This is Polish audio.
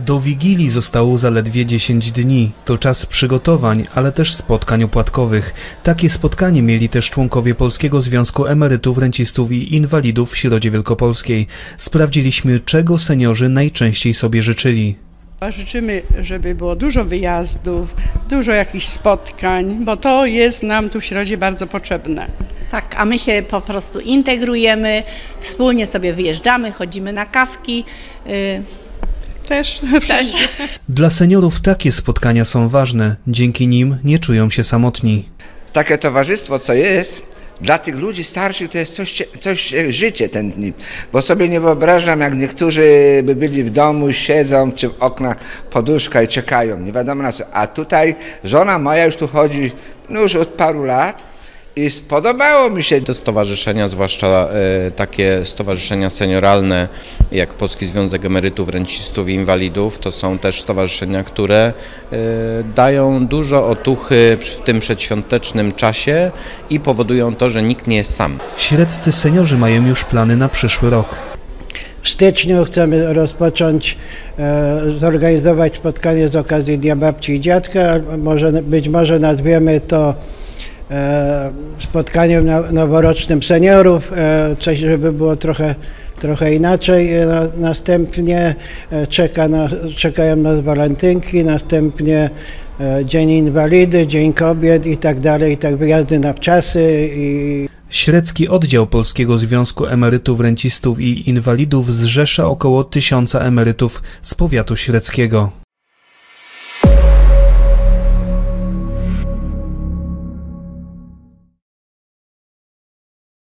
Do Wigilii zostało zaledwie 10 dni. To czas przygotowań, ale też spotkań opłatkowych. Takie spotkanie mieli też członkowie Polskiego Związku Emerytów, Rencistów i Inwalidów w Środzie Wielkopolskiej. Sprawdziliśmy, czego seniorzy najczęściej sobie życzyli. Życzymy, żeby było dużo wyjazdów, dużo jakichś spotkań, bo to jest nam tu w Środzie bardzo potrzebne. Tak, a my się po prostu integrujemy, wspólnie sobie wyjeżdżamy, chodzimy na kawki. Też. Dla seniorów takie spotkania są ważne. Dzięki nim nie czują się samotni. Takie towarzystwo, co jest, dla tych ludzi starszych to jest coś życie ten dni. Bo sobie nie wyobrażam, jak niektórzy by byli w domu, siedzą czy w oknach poduszka i czekają, nie wiadomo na co. A tutaj żona moja już tu chodzi już od paru lat. I spodobało mi się. Te stowarzyszenia, zwłaszcza takie stowarzyszenia senioralne jak Polski Związek Emerytów, Rencistów i Inwalidów, to są też stowarzyszenia, które dają dużo otuchy w tym przedświątecznym czasie i powodują to, że nikt nie jest sam. Średzcy seniorzy mają już plany na przyszły rok. W styczniu chcemy rozpocząć, zorganizować spotkanie z okazji Dnia Babci i Dziadka, być może nazwiemy to spotkaniem noworocznym seniorów, coś, żeby było trochę inaczej. Następnie czekają nas walentynki, następnie Dzień Inwalidy, Dzień Kobiet i tak dalej, tak wyjazdy na wczasy. Średzki oddział Polskiego Związku Emerytów, Rencistów i Inwalidów zrzesza około 1000 emerytów z powiatu średzkiego.